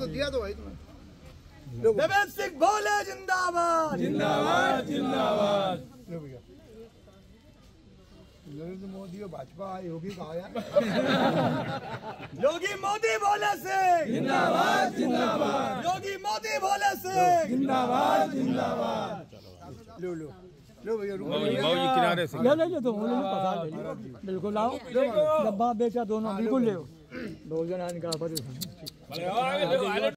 दिया तो भाई देवेंद्र सिंह बोले जिंदाबाद जिंदाबाद जिंदाबाद। लो भैया नरेंद्र मोदी और भाजपा योगी कहा यार योगी मोदी बोले से जिंदाबाद जिंदाबाद। योगी मोदी बोले से जिंदाबाद जिंदाबाद। लो लो लो भैया किनारे से ले ले तो बिल्कुल लाओ डब्बा बेचा दोनों बिल्कुल ले दो जन का